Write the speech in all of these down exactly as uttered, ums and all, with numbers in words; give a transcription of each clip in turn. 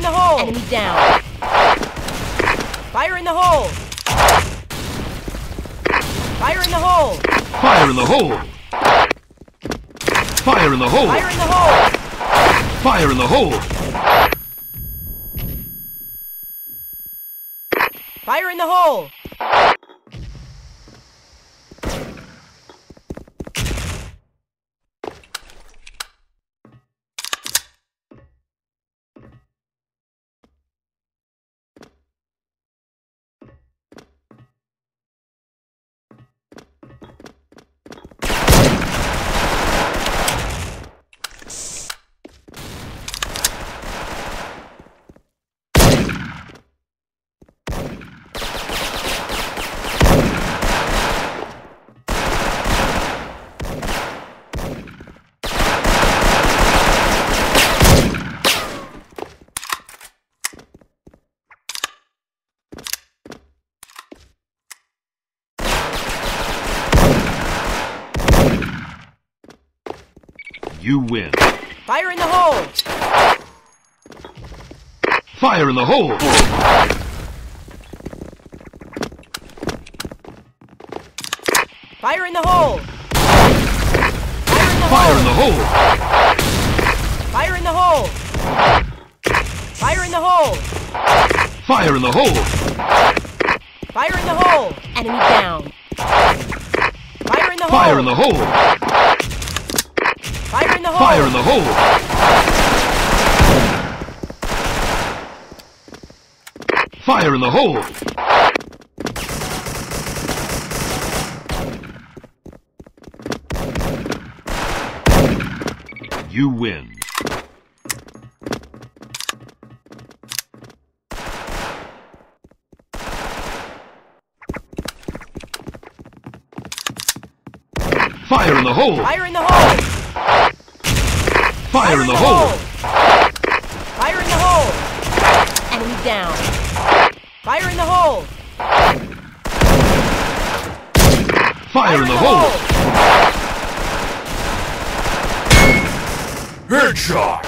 in the hole! Enemy down. Fire in the hole! Fire in the hole! Fire in the hole! Fire in the hole! Fire in the hole! Fire in the hole! Fire in the hole! You win. Fire in the hole! Fire in the hole! Fire in the hole! Fire in the hole! Fire in the hole! Fire in the hole! Fire in the hole! Fire in the hole! Enemy down. Fire in the hole! Fire in the hole! Fire in the hole! Fire in the hole! Fire in the hole! You win. Fire in the hole! Fire in the hole! Fire in the hole! Fire in the hole! Enemy down. Fire in the hole! Fire in the hole! Headshot!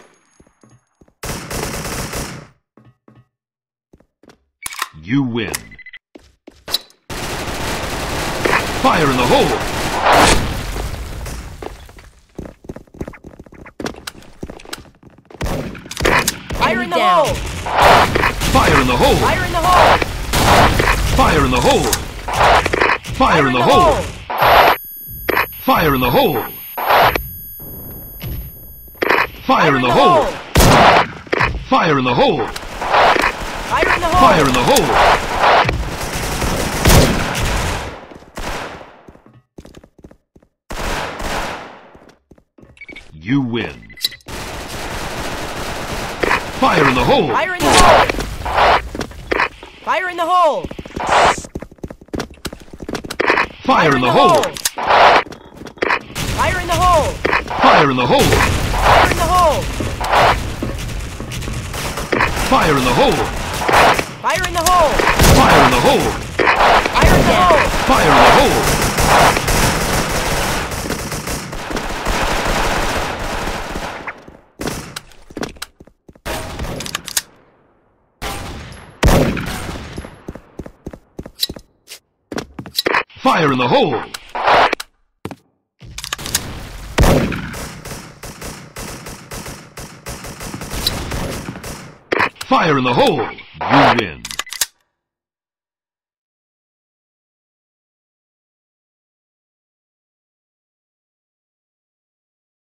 You win. Fire in the hole! Fire in the down. hole! Fire in the hole! Fire in the hole! Fire in the hole! Fire in the hole! Fire in the hole! Fire in the hole! Fire in the hole! Fire in the hole! Fire in the hole! You win. Fire in the hole! Fire in the hole! Fire in the hole! Fire in the hole! Fire in the hole! Fire in the hole! Fire in the hole! Fire in the hole! Fire in the hole! Fire in the hole! Fire in the hole! Fire in the hole! Fire in the hole! Fire in the hole! You win.